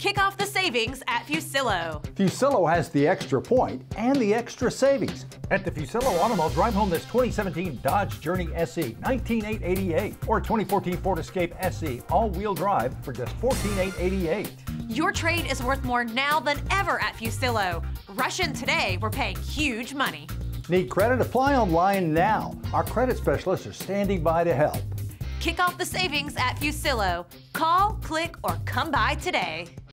Kick off the savings at Fuccillo. Fuccillo has the extra point and the extra savings. At the Fuccillo Auto Mall, drive home this 2017 Dodge Journey SE, $19,888, or 2014 Ford Escape SE, all-wheel drive for just $14,888. Your trade is worth more now than ever at Fuccillo. Rush in today, we're paying huge money. Need credit? Apply online now. Our credit specialists are standing by to help. Kick off the savings at Fuccillo. Call, click, or come by today.